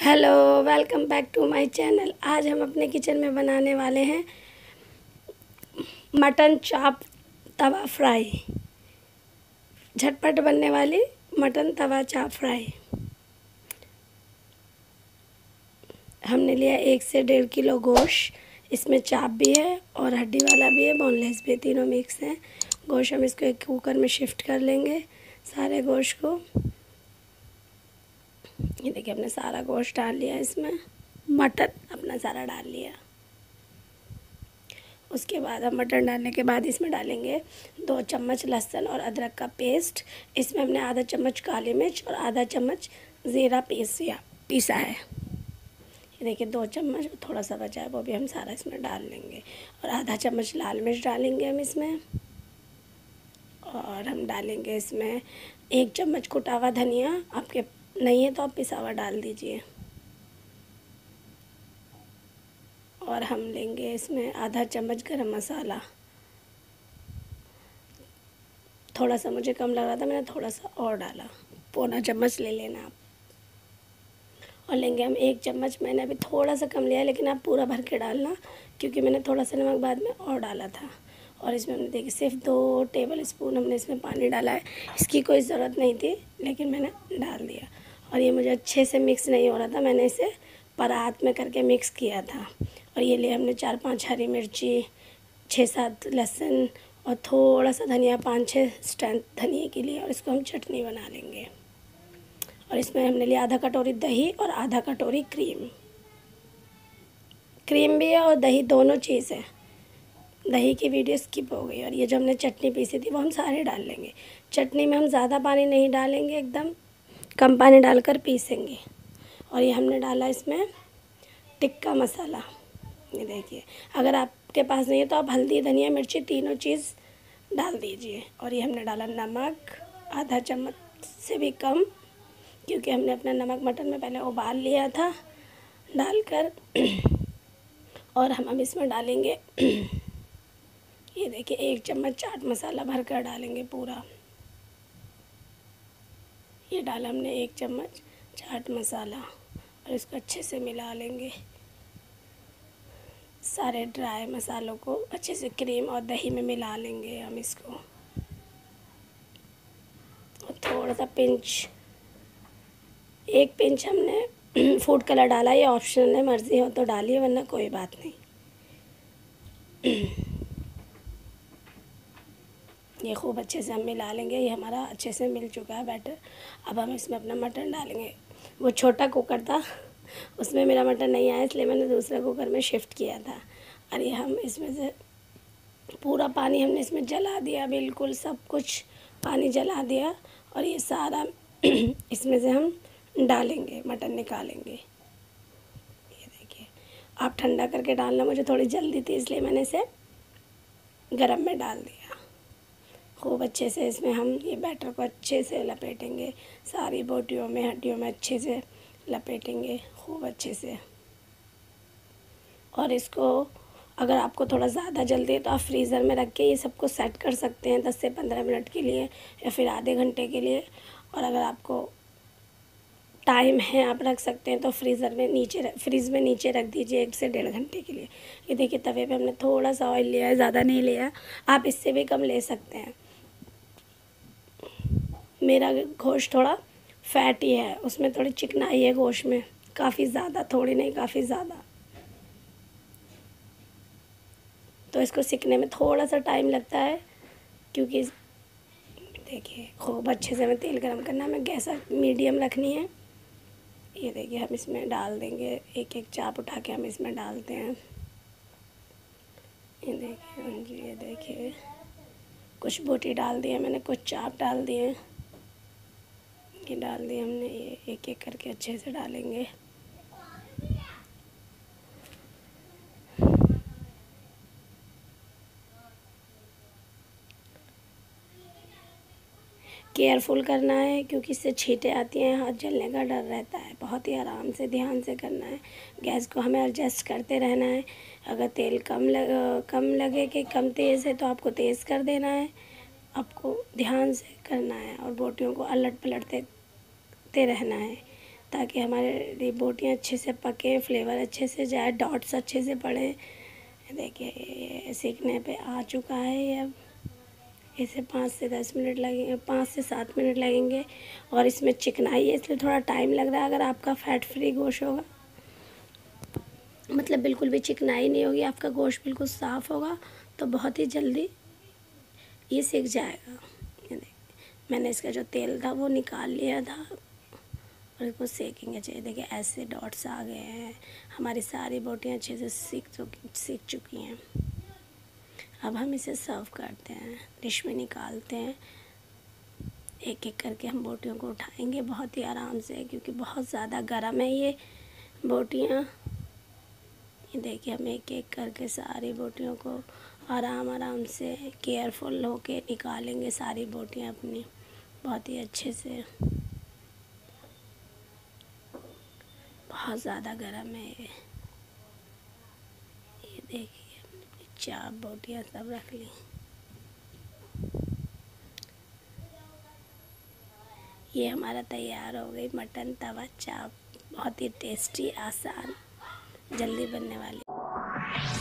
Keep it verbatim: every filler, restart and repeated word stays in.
Hello, welcome back to my channel. आज हम अपने किचन में बनाने वाले हैं मटन चाप तवा फ्राई। झटपट बनने वाली मटन तवा चाप फ्राई। हमने लिया एक से डेढ़ किलो गोश्त। इसमें चाप भी है और हड्डी वाला भी है, बोनलेस भी है, तीनों मिक्स हैं। गोश्त हम इसको एक कुकर में शिफ्ट कर लेंगे, सारे गोश्त को। ये देखिए, हमने सारा गोश्त डाल लिया इसमें। मटन अपना सारा डाल लिया। उसके बाद हम मटन डालने के बाद इसमें डालेंगे दो चम्मच लहसुन और अदरक का पेस्ट। इसमें हमने आधा चम्मच काली मिर्च और आधा चम्मच ज़ीरा पीसिया पीसा है। ये देखिए, दो चम्मच थोड़ा सा बचा है, वो भी हम सारा इसमें डाल लेंगे। और आधा चम्मच लाल मिर्च डालेंगे हम इसमें। और हम डालेंगे इसमें एक चम्मच कुटा हुआ धनिया। आपके नहीं है तो आप पिसा हुआ डाल दीजिए। और हम लेंगे इसमें आधा चम्मच गरम मसाला। थोड़ा सा मुझे कम लग रहा था, मैंने थोड़ा सा और डाला। पौना चम्मच ले लेना आप। और लेंगे हम एक चम्मच, मैंने अभी थोड़ा सा कम लिया है, लेकिन आप पूरा भर के डालना, क्योंकि मैंने थोड़ा सा नमक बाद में और डाला था। और इसमें हमने देखिए सिर्फ दो टेबल स्पून हमने इसमें पानी डाला है। इसकी कोई ज़रूरत नहीं थी, लेकिन मैंने डाल दिया। और ये मुझे अच्छे से मिक्स नहीं हो रहा था, मैंने इसे परात में करके मिक्स किया था। और ये लिए हमने चार पांच हरी मिर्ची, छः सात लहसुन और थोड़ा सा धनिया, पाँच छः स्टैंड धनिया के लिए। और इसको हम चटनी बना लेंगे। और इसमें हमने लिया आधा कटोरी दही और आधा कटोरी क्रीम। क्रीम भी है और दही, दोनों चीज़ है। दही की वीडियो स्किप हो गई। और ये जो हमने चटनी पीसी थी वो हम सारे डाल लेंगे। चटनी में हम ज़्यादा पानी नहीं डालेंगे, एकदम कम पानी डालकर पीसेंगे। और ये हमने डाला इसमें टिक्का मसाला। ये देखिए, अगर आपके पास नहीं है तो आप हल्दी, धनिया, मिर्ची तीनों चीज़ डाल दीजिए। और ये हमने डाला नमक, आधा चम्मच से भी कम, क्योंकि हमने अपना नमक मटन में पहले उबाल लिया था डालकर। और हम अब इसमें डालेंगे ये देखिए एक चम्मच चाट मसाला भर कर डालेंगे पूरा। ये डाला हमने एक चम्मच चाट मसाला। और इसको अच्छे से मिला लेंगे, सारे ड्राई मसालों को अच्छे से क्रीम और दही में मिला लेंगे हम इसको। और थोड़ा सा पिंच, एक पिंच हमने फूड कलर डाला। ये ऑप्शनल है, मर्ज़ी हो तो डालिए, वरना कोई बात नहीं। ये खूब अच्छे से हम मिला लेंगे। ये हमारा अच्छे से मिल चुका है बैटर। अब हम इसमें अपना मटन डालेंगे। वो छोटा कुकर था, उसमें मेरा मटन नहीं आया, इसलिए मैंने दूसरे कुकर में शिफ्ट किया था। और ये हम इसमें से पूरा पानी हमने इसमें जला दिया, बिल्कुल सब कुछ पानी जला दिया। और ये सारा इसमें से हम डालेंगे, मटन निकालेंगे। ये देखिए, आप ठंडा करके डालना, मुझे थोड़ी जल्दी थी इसलिए मैंने इसे गरम में डाल दिया। खूब अच्छे से इसमें हम ये बैटर को अच्छे से लपेटेंगे, सारी बोटियों में, हड्डियों में अच्छे से लपेटेंगे खूब अच्छे से। और इसको अगर आपको थोड़ा ज़्यादा जल्दी है तो आप फ्रीज़र में रख के ये सबको सेट कर सकते हैं दस से पंद्रह मिनट के लिए, या फिर आधे घंटे के लिए। और अगर आपको टाइम है, आप रख सकते हैं तो फ्रीज़र में नीचे फ्रीज़ में नीचे रख दीजिए एक से डेढ़ घंटे के लिए। ये देखिए, तवे पे हमने थोड़ा सा ऑयल लिया है, ज़्यादा नहीं लिया, आप इससे भी कम ले सकते हैं। मेरा गोश्त थोड़ा फैटी है, उसमें थोड़ी चिकनाई है गोश्त में, काफ़ी ज़्यादा, थोड़ी नहीं काफ़ी ज़्यादा। तो इसको सीखने में थोड़ा सा टाइम लगता है, क्योंकि देखिए खूब अच्छे से हमें तेल गरम करना है, हमें गैस मीडियम रखनी है। ये देखिए, हम इसमें डाल देंगे एक एक चाप उठा के हम इसमें डालते हैं। ये देखिए, हाँ जी, ये देखिए कुछ बोटी डाल दी है मैंने, कुछ चाप डाल दिए, ये डाल दिए हमने। ये एक एक करके अच्छे से डालेंगे। केयरफुल करना है, क्योंकि इससे छींटे आती हैं, हाथ जलने का डर रहता है। बहुत ही आराम से, ध्यान से करना है। गैस को हमें एडजस्ट करते रहना है। अगर तेल कम लग कम लगे कि कम तेज़ है तो आपको तेज़ कर देना है। आपको ध्यान से करना है और बोटियों को अलट पलटते रहना है। ताकि हमारी बोटियाँ अच्छे से पकें, फ्लेवर अच्छे से जाए, डॉट्स अच्छे से पड़े। देखिए ये सीखने पे आ चुका है ये। अब इसे पाँच से दस मिनट लगेंगे, पाँच से सात मिनट लगेंगे। और इसमें चिकनाई है इसलिए थोड़ा टाइम लग रहा है। अगर आपका फैट फ्री गोश्त होगा, मतलब बिल्कुल भी चिकनाई नहीं होगी, आपका गोश्त बिल्कुल साफ़ होगा, तो बहुत ही जल्दी ये सीख जाएगा। ये देखिए मैंने इसका जो तेल था वो निकाल लिया था और इसको सेकेंगे। चाहिए देखिए ऐसे डॉट्स आ गए हैं। हमारी सारी बोटियाँ अच्छे से सीख चुकी सीख चुकी हैं। अब हम इसे सर्व करते हैं, डिश में निकालते हैं। एक एक करके हम बोटियों को उठाएंगे बहुत ही आराम से, क्योंकि बहुत ज़्यादा गर्म है ये बोटियाँ। ये देखिए हम एक एक करके सारी बोटियों को आराम आराम से केयरफुल होके निकालेंगे सारी बोटियाँ अपनी, बहुत ही अच्छे से। बहुत ज़्यादा गर्म है ये। ये देखिए हमने चार बोटियाँ सब रख ली। ये हमारा तैयार हो गई मटन तवा चाप, बहुत ही टेस्टी, आसान, जल्दी बनने वाली।